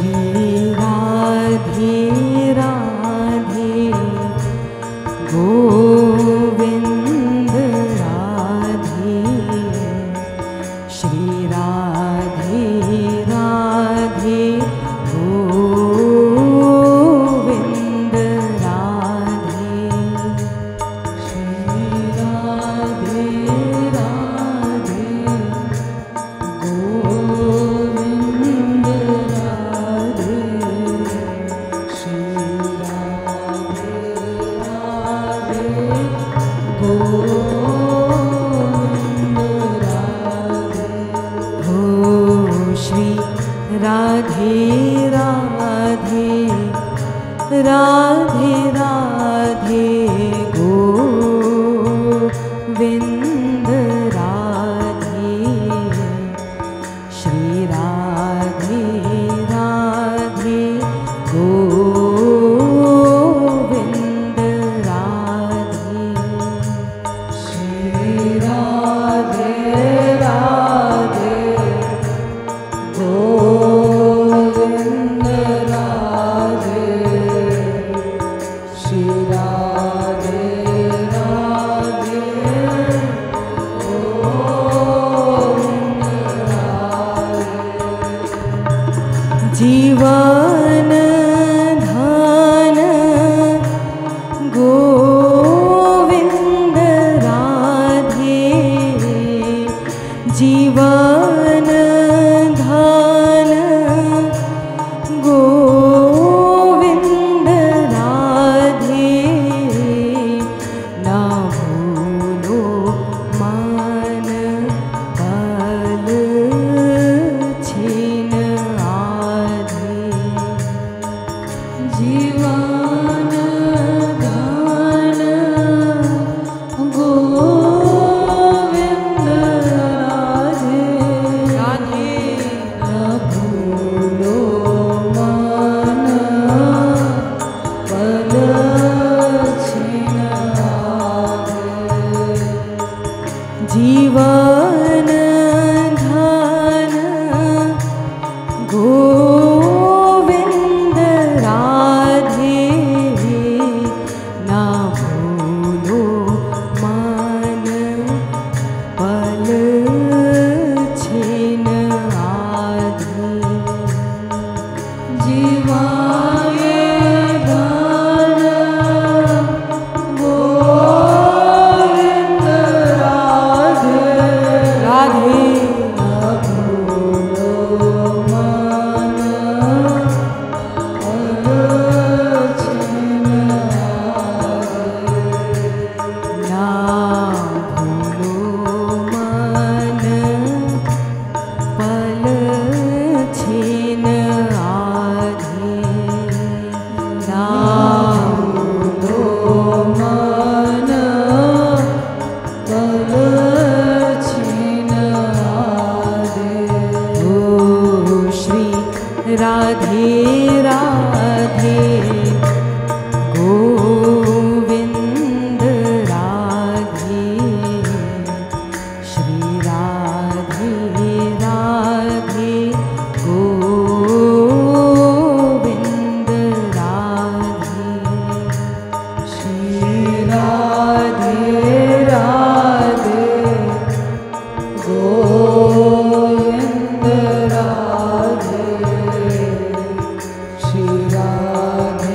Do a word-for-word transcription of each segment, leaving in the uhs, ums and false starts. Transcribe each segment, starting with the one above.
राधे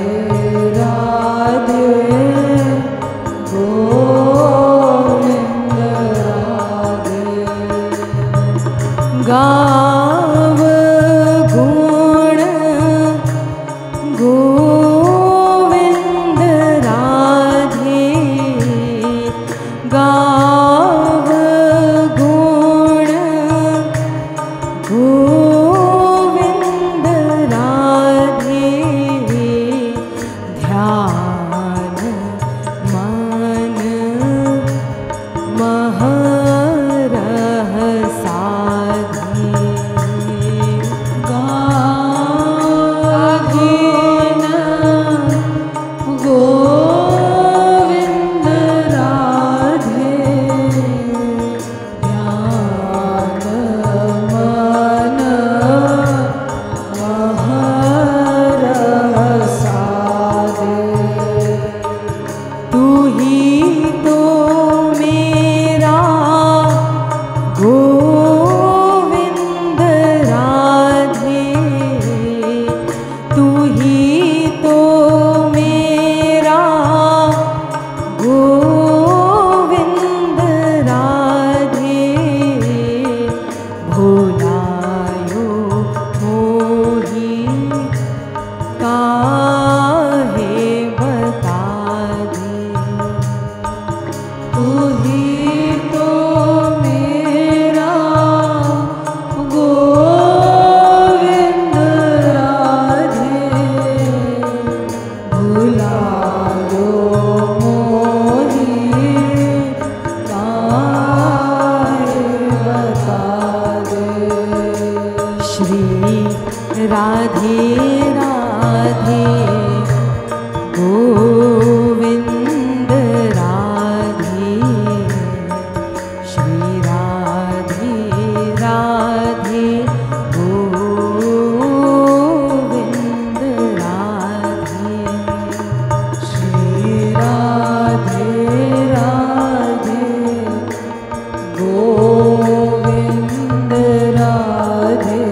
श्री राधे राधे गोविंद राधे, श्री राधे राधे गोविंद राधे, श्री राधे राधे गोविंद राधे,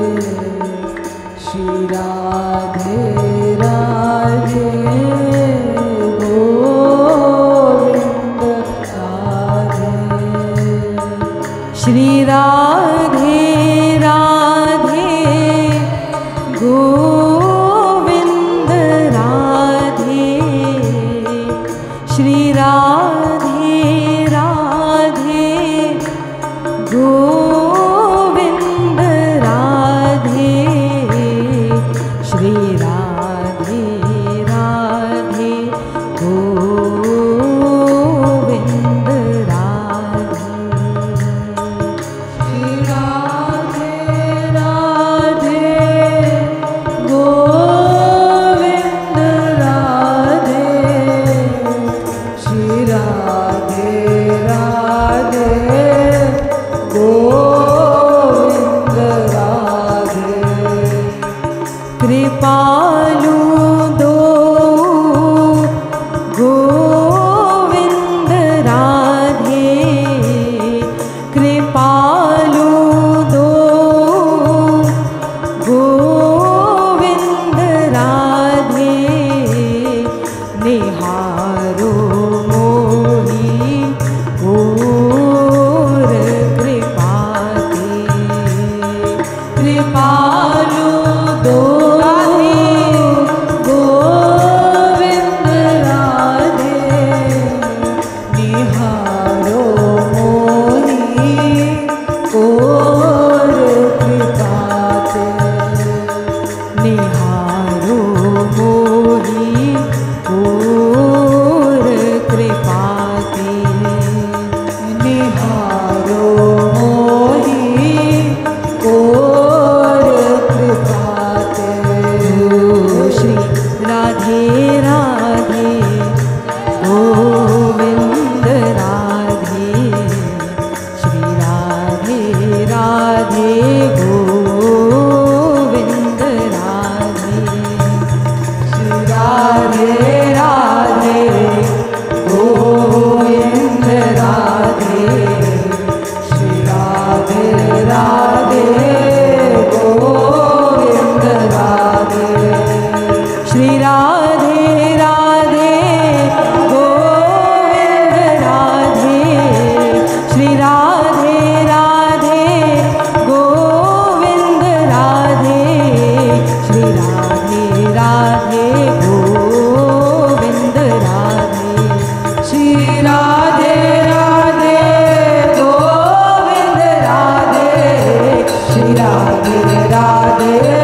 श्री राधे राधे गोविंद राधे, श्री राधे राधे गोविंद राधे, श्री राधे राधे गोविंद राधे, श्री राधे राधे गोविंद राधे, श्री राधे राधे गोविंद राधे, श्री राधे राधे गोविंद राधे, कृपालु दो गोविंद राधे, कृपालु दो गोविंद राधे, निहारो मोही और कृपा दे, कृपालु दो गोविंद राधे, निहारो मोही और कृपा दे, निहारो मोही और कृपा दे, निहारो मोही और कृपा दे, श्री राधे राधे गोविंद राधे, श्री राधे राधे गोविंद राधे, श्री राधे राधे गोविंद राधे, श्री राधे राधे गोविंद राधे, श्री राधे राधे गोविंद राधे, श्री राधे राधे गोविंद राधे, श्री राधे राधे गोविंद राधे, श्री राधे राधे गोविंद राधे, श्री राधे राधे